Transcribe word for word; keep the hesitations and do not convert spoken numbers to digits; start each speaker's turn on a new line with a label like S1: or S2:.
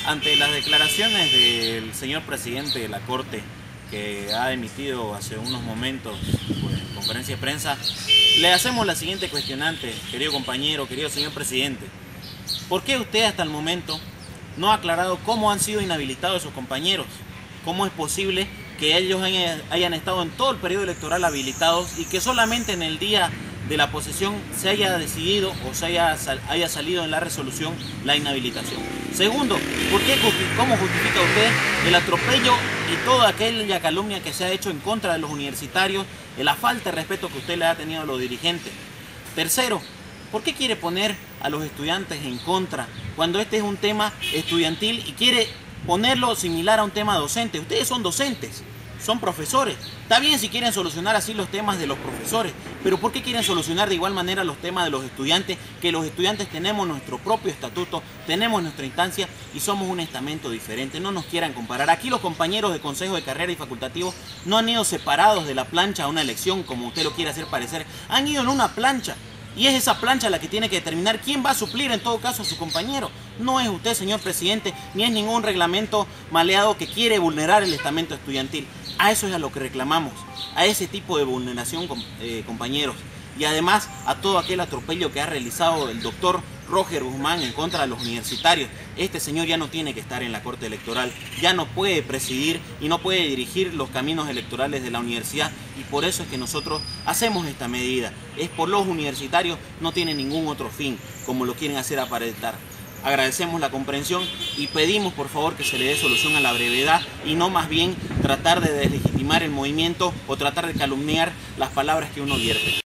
S1: Ante las declaraciones del señor presidente de la Corte, que ha emitido hace unos momentos pues, en conferencia de prensa, le hacemos la siguiente cuestionante, querido compañero, querido señor presidente. ¿Por qué usted hasta el momento no ha aclarado cómo han sido inhabilitados sus compañeros? ¿Cómo es posible que ellos hayan estado en todo el periodo electoral habilitados y que solamente en el día de la posesión se haya decidido o se haya, haya salido en la resolución la inhabilitación? Segundo, ¿por qué, ¿cómo justifica usted el atropello y toda aquella calumnia que se ha hecho en contra de los universitarios, de la falta de respeto que usted le ha tenido a los dirigentes? Tercero, ¿por qué quiere poner a los estudiantes en contra cuando este es un tema estudiantil y quiere ponerlo similar a un tema docente? Ustedes son docentes, son profesores. Está bien si quieren solucionar así los temas de los profesores, pero ¿por qué quieren solucionar de igual manera los temas de los estudiantes? Que los estudiantes tenemos nuestro propio estatuto, tenemos nuestra instancia y somos un estamento diferente. No nos quieran comparar. Aquí los compañeros de consejo de carrera y facultativos no han ido separados de la plancha a una elección, como usted lo quiere hacer parecer. Han ido en una plancha. Y es esa plancha la que tiene que determinar quién va a suplir en todo caso a su compañero. No es usted, señor presidente, ni es ningún reglamento maleado que quiere vulnerar el estamento estudiantil. A eso es a lo que reclamamos, a ese tipo de vulneración, eh, compañeros. Y además a todo aquel atropello que ha realizado el doctor Roger Guzmán en contra de los universitarios. Este señor ya no tiene que estar en la Corte Electoral, ya no puede presidir y no puede dirigir los caminos electorales de la universidad, y por eso es que nosotros hacemos esta medida. Es por los universitarios, no tiene ningún otro fin, como lo quieren hacer aparentar. Agradecemos la comprensión y pedimos por favor que se le dé solución a la brevedad y no más bien tratar de deslegitimar el movimiento o tratar de calumniar las palabras que uno vierte.